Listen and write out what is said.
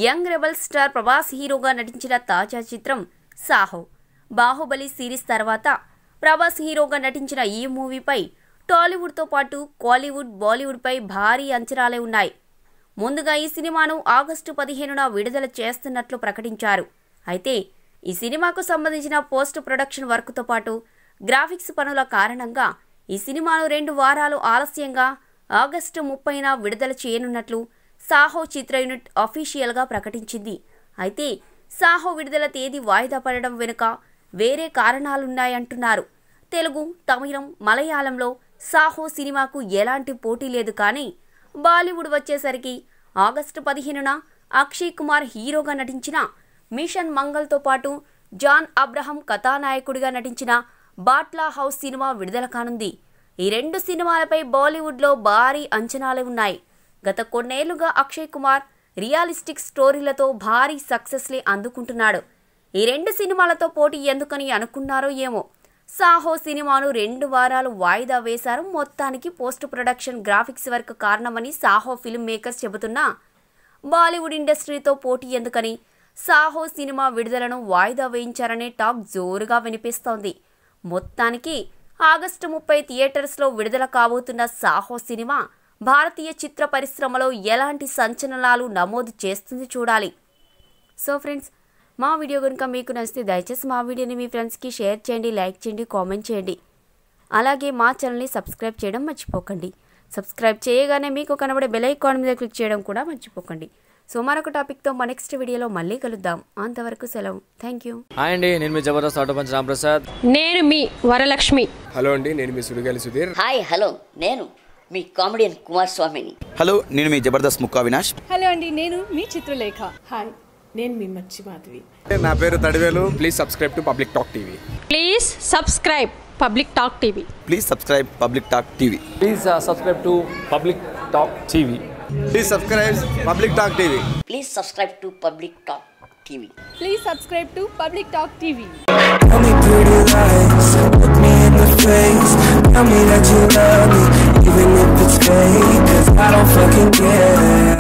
Young rebel star Prabhas హీరోగా నటించిన తాజా చిత్రం సాహో. బాహుబలి సిరీస్ తర్వాత ప్రభాస్ హీరోగా నటించిన ఈ మూవీపై టాలీవుడ్తో పాటు కాలీవుడ్, బాలీవుడ్పై భారీ అంచనాలే ఉన్నాయి. ముందుగా ఈ సినిమాను ఆగస్టు 15న విడుదల చేస్తున్నట్లు ప్రకటించారు. అయితే ఈ సినిమాకు సంబంధించిన పోస్ట్ ప్రొడక్షన్ వర్క్తో పాటు గ్రాఫిక్స్ పనుల కారణంగా ఈ సినిమాను 2 వారాలు ఆలస్యంగా ఆగస్టు 30న విడుదల చేయనున్నట్లు సాహో చిత్ర యూనిట్ అఫీషియల్గా ప్రకటించింది. అయితే సాహో విడుదల తేదీ వాయిదా పడడం వెనుక వేరే కారణాలున్నాయంటున్నారు. తెలుగు, తమిళం, మలయాళంలో సాహో సినిమాకు ఎలాంటి పోటీ లేదు. కానీ బాలీవుడ్ వచ్చేసరికి ఆగస్టు 15న అక్షయ్ కుమార్ హీరోగా నటించిన మిషన్ మంగల్తో పాటు జాన్ అబ్రహం కథానాయకుడిగా నటించిన బాట్లా హౌస్ సినిమా విడుదల కానుంది. ఈ 2 సినిమాలపై బాలీవుడ్లో భారీ అంచనాలే ఉన్నాయి. గత కొన్నేళ్లుగా అక్షయ్ కుమార్ రియలిస్టిక్ స్టోరీలతో భారీ సక్సెస్లే అందుకుంటున్నాడు. ఈ 2 సినిమాలతో పోటీ ఎందుకని అనుకున్నారో ఏమో సాహో సినిమాను 2 వారాలు వాయిదా వేశారు. మొత్తానికి పోస్ట్ ప్రొడక్షన్ గ్రాఫిక్స్ వర్క్ కారణమని సాహో ఫిల్మ్ మేకర్స్ చెబుతున్నా బాలీవుడ్ ఇండస్ట్రీతో పోటీ ఎందుకని సాహో సినిమా విడుదలను వాయిదా వేయించారనే టాక్ జోరుగా వినిపిస్తోంది. మొత్తానికి ఆగస్టు 30 థియేటర్స్లో విడుదల కాబోతున్న సాహో సినిమా భారతీయ చిత్ర పరిశ్రమలో ఎలాంటి సంచలనాలు నమోదు చేస్తుంది చూడాలి. సో ఫ్రెండ్స్, మా వీడియో కనుక మీకు నచ్చితే దయచేసి మా వీడియోని మీ ఫ్రెండ్స్కి షేర్ చేయండి, లైక్ చేయండి, కామెంట్ చేయండి. అలాగే మా ఛానల్ని సబ్స్క్రైబ్ చేయడం మర్చిపోకండి. సబ్స్క్రైబ్ చేయగానే మీకు కనబడే బెల్ ఐకాన్ మీద క్లిక్ చేయడం కూడా మర్చిపోకండి. సో మరొక టాపిక్తో మా నెక్స్ట్ వీడియోలో మళ్ళీ కలుద్దాం. అంతవరకు సెలవు. Thank you. హాయ్ అండి, నేను మీ జబర్దస్త్ ఆటో పంచ్ రాంప్రసాద్. నేను మీ వరలక్ష్మి. హలో అండి, నేను మీ సుడిగాలి సుధీర్. హాయ్ హలో, నేను మీ కామెడియన్ కుమార్ స్వామిని. హలో, నేను మీ జబర్దస్త్ ముక్కా వినాష్. హలో అండి, నేను మీ చిత్రలేఖ. హాయ్, నేను మీ మచ్చి మాధవి. నా పేరు Tadivelu. Please subscribe to public talk TV. Please subscribe public talk TV. Please subscribe public talk TV. Please subscribe to public talk TV. Please subscribe public talk TV. Please subscribe to public talk TV. Please subscribe to public talk TV. Tell me pretty lies, look me in the face. Tell me that you love me, even if it's fake, 'cause I don't fucking care.